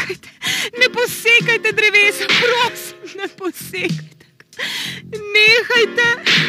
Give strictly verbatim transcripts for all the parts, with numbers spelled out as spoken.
nehajte, ne posekajte drevesa, prosim, ne posekajte. Nehajte.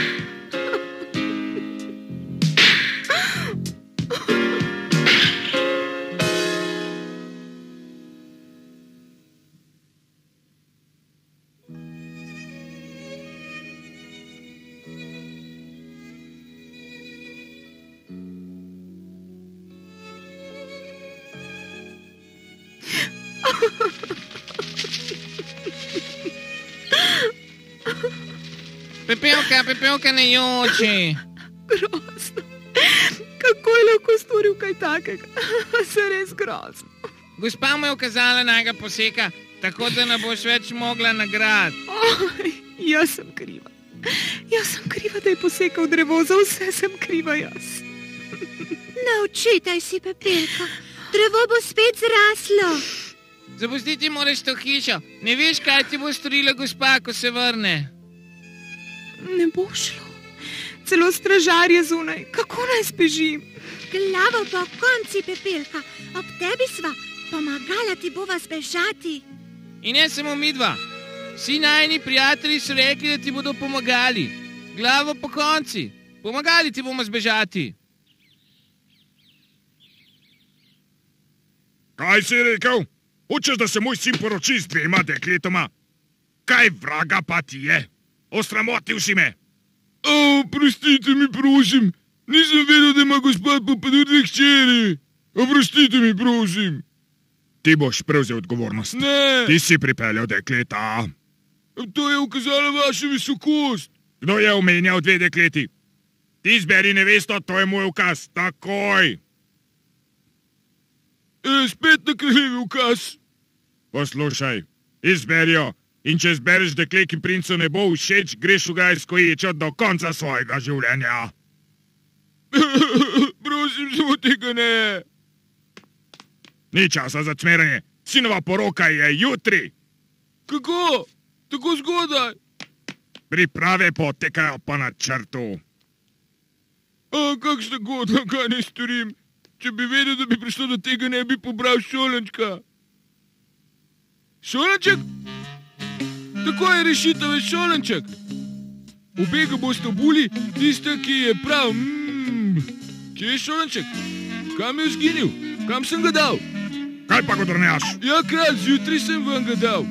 Pepelka, Pepelka, ne joči. Grozno. Kako je lahko storil kaj takega? Zares grozno. Gospa mu je ukazala, naj ga poseka, tako da ne boš več mogla nagrad. Oj, jaz sem kriva. Jaz sem kriva, da je posekal drevo, za vse sem kriva jaz. Naučitaj si, Pepelka. Drevo bo spet zraslo. Zapustiti moraš to hišo. Ne veš, kaj ti bo storila gospa, ko se vrne. Ne bo šlo. Celo stražar je zunaj. Kako naj zbežim? Glavo po konci, Pepelka. Ob tebi sva. Pomagala ti bova zbežati. In ne samo midva. Vsi najini prijatelji so rekli, da ti bodo pomagali. Glavo po konci. Pomagali ti bomo zbežati. Kaj si rekel? Hočeš, da se moj sin poroči z dvema dekletoma? Kaj vraga pa ti je? Osramotil si me. O, prostite mi, prosim. Nisem vedel, da ima gospod Popadur dve hčeri. Oprostite mi, prosim. Ti boš prevzel odgovornost. Ne. Ti si pripeljal dekleta. To je ukazala vaša visokost. Kdo je omenjal dve dekleti? Ti izberi nevesto, to je moj ukaz. Takoj. E, spet na kraljevi ukaz. Poslušaj, izberijo. In če zbereš dekle, ki princu ne bo všeč, greš v gajsko ječo do konca svojega življenja. Prosim, samo tega ne. Ni časa za cmeranje. Sinova poroka je jutri. Kako? Tako zgodaj? Priprave potekajo po načrtu. A, kakšna godla, kaj ne storim? Če bi vedel, da bi prišlo do tega, ne bi pobral šolenčka. Šolenček? Tako je rešitev, je šolenček. Obega boste obuli, tiste, ki je prav. Mm. Kje je šolenček? Kam je vzginil? Kam sem ga dal? Kaj pa godrnjaš? Ja, kralj, zjutraj sem vam ga dal.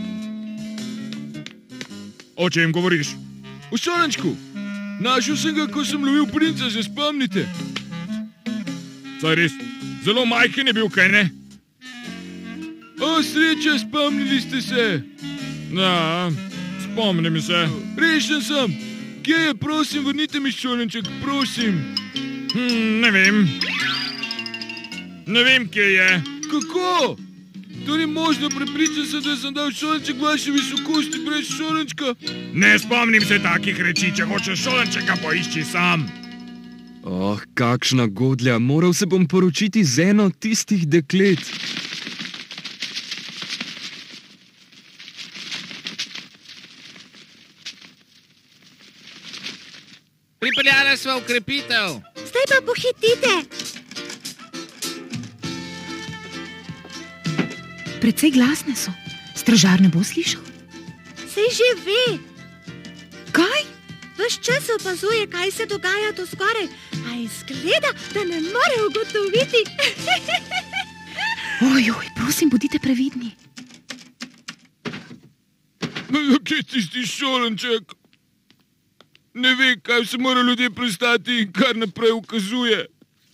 O čem govoriš? O šolenčku. Našel sem ga, ko sem lovil princa, že spomnite. Saj res, zelo majhen je bil, kaj ne? O, sreča, spomnili ste se. Ja, spomnim se. Rešen sem. Kje je, prosim, vrnite mi šolenček, prosim. Hm, ne vem. Ne vem, kje je. Kako? To ni možno, prepričan se, da sem dal šolenček vaše visokosti brez šolenčka. Ne spomnim se takih reči, če hočeš šolenčeka, poišči sam. Oh, kakšna godlja, moral se bom poročiti z eno tistih deklet. Pripeljala sva ukrepitev. Zdaj pa pohitite. Precej glasne so. Stražar ne bo slišal. Sej že ve. Kaj? Ves čas opazuje, kaj se dogaja do skoraj, a izgleda, da ne more ugotoviti. Ojoj, prosim, bodite previdni. Kje je tisti šolenček? Ne ve, kaj se mora ljudje prestati in kar naprej ukazuje.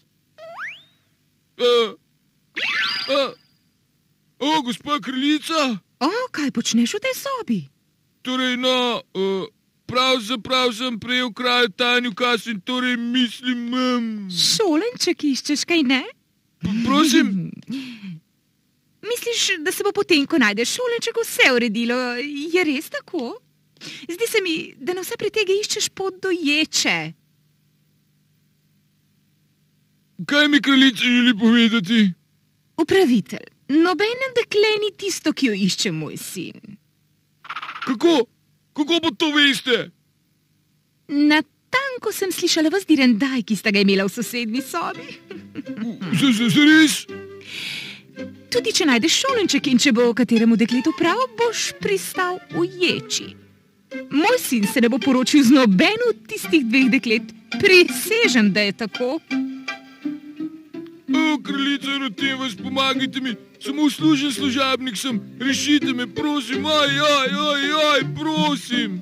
A, a, o, gospa kraljica? O, kaj počneš v tej sobi? Torej, no, uh, pravzaprav sem prejel kralj tajni ukaz in torej mislim... Um... Šolenček iščeš, kaj ne? Prosim? Misliš, da se bo potem, ko najdeš šolenček, vse uredilo? Je res tako? Zdi se mi, da na vse pretege iščeš pot do ječe. Kaj mi kraljica želi povedati? Upravitelj, nobeno dekle ni tisto, ki jo išče moj sin. Kako? Kako pa to veste? Natanko sem slišala vas direndaj, ki sta ga imela v sosednji sobi. Zares? Tudi če najdeš šolenček in če bo kateremu dekletu prav, boš pristal v ječi. Moj sin se ne bo poročil z nobeno od tistih dveh deklet. Prisežem, da je tako. O, kraljica, rotem vas, pomagajte mi. Samo uslužen služabnik sem. Rešite me, prosim. Aj, aj, aj, aj, prosim.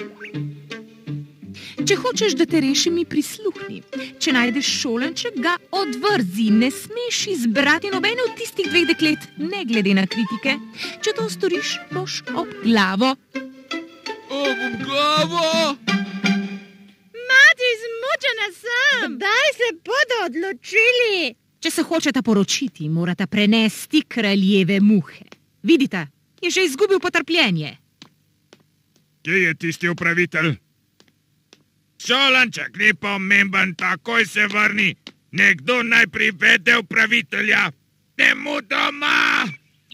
Če hočeš, da te rešim, mi prisluhni. Če najdeš šolenček, ga odvrzi. Ne smeš izbrati nobene od tistih dveh deklet, ne glede na kritike. Če to storiš, boš ob glavo. Ob glavo! Mati, zmučena sem. Kdaj se bodo odločili? Če se hočeta poročiti, morata prenesti kraljeve muhe. Vidita, je že izgubil potrpljenje. Kje je tisti upravitelj? Šolanček, ni pomemben, takoj se vrni. Nekdo naj privede upravitelja. Nemudoma!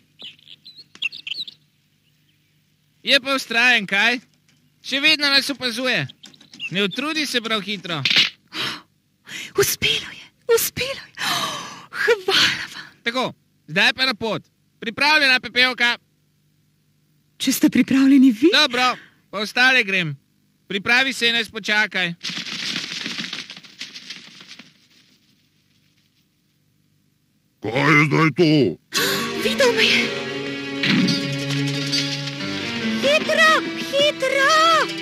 Je pa vztrajen, kaj? Še vedno nas opazuje. Ne utrudi se prav hitro. Uspelo je, uspelo je. Hvala vam. Tako, zdaj pa na pot. Pripravljena, Pepelka? Če ste pripravljeni vi? Dobro, pa ostale grem. Pripravi se in nas počakaj. Kaj je zdaj to? Videl me je. Hitro, hitro!